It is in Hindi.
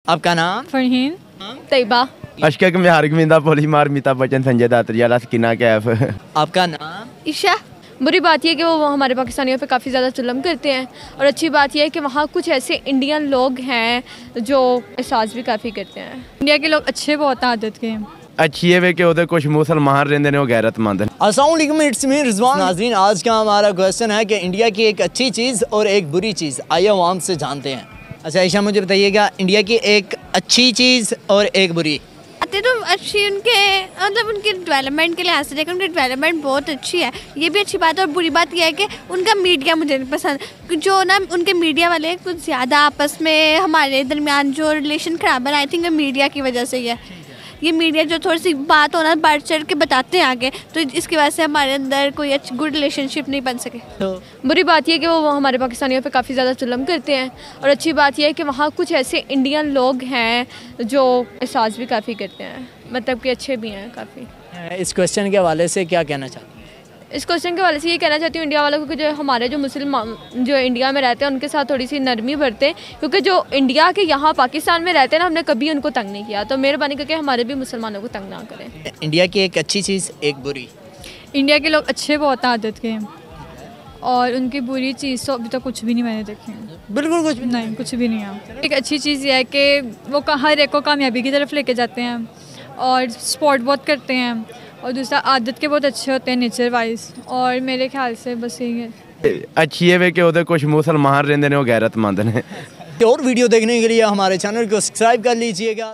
आपका नाम? फरहीन तैयबा अशक मिहार गविंदा पोलीमार मिता बच्चन संजय दात्रियाला सकीना कैफ। आपका नाम? ईशा। बुरी बात यह है कि वो हमारे पाकिस्तानियों पे काफ़ी ज़्यादा जुल्म करते हैं, और अच्छी बात यह है कि वहाँ कुछ ऐसे इंडियन लोग हैं जो एहसास भी काफ़ी करते हैं। इंडिया के लोग अच्छे बहुत आदत के हैं। अच्छी है वे कि उधर कुछ मुसलमान रहते हैं वो गैरतमंद हैं। अस्सलाम वालेकुम, इट्स मी रिजवान। नाज़रीन, आज का हमारा क्वेश्चन है कि इंडिया की एक अच्छी चीज़ और एक बुरी चीज़, आइए आवाम से जानते हैं। अच्छा ईशा, मुझे बताइएगा इंडिया की एक अच्छी चीज़ और एक बुरी। आते तो अच्छी उनके मतलब उनके डेवलपमेंट के लिहाज से देखें, उनकी डेवलपमेंट बहुत अच्छी है, ये भी अच्छी बात है। और बुरी बात यह है कि उनका मीडिया मुझे नहीं पसंद, जो ना उनके मीडिया वाले कुछ ज़्यादा आपस में हमारे दरमियान जो रिलेशन ख़राब है, आई थिंक मीडिया की वजह से ही है। ये मीडिया जो थोड़ी सी बात होना बढ़ चढ़ के बताते हैं आगे, तो इसकी वजह से हमारे अंदर कोई अच्छी गुड रिलेशनशिप नहीं बन सके। बुरी बात यह है कि वो हमारे पाकिस्तानियों पे काफ़ी ज़्यादा जुल्म करते हैं, और अच्छी बात यह है कि वहाँ कुछ ऐसे इंडियन लोग हैं जो एहसास भी काफ़ी करते हैं, मतलब कि अच्छे भी हैं काफ़ी। इस क्वेश्चन के हवाले से क्या कहना चाहते हैं? इस क्वेश्चन के हवाले से ये कहना चाहती हूँ इंडिया वालों को कि जो हमारे जो मुसलमान जो इंडिया में रहते हैं उनके साथ थोड़ी सी नरमी बरतें, क्योंकि जो इंडिया के यहाँ पाकिस्तान में रहते हैं ना, हमने कभी उनको तंग नहीं किया, तो मेहरबानी करके हमारे भी मुसलमानों को तंग ना करें। इंडिया की एक अच्छी चीज़, एक बुरी। इंडिया के लोग अच्छे बहुत आदत के हैं, और उनकी बुरी चीज़ तो अभी तक कुछ भी नहीं मैंने देखी है। बिल्कुल कुछ भी नहीं, कुछ भी नहीं है। एक अच्छी चीज़ यह है कि वो हर एक को कामयाबी की तरफ लेके जाते हैं, और स्पोर्ट बहुत करते हैं, और दूसरा आदत के बहुत अच्छे होते हैं नेचर वाइज, और मेरे ख्याल से बस यही है। अच्छी है वे कि उधर कुछ मुसलमान रहते हैं वो गैरतमंद हैं। और वीडियो देखने के लिए हमारे चैनल को सब्सक्राइब कर लीजिएगा।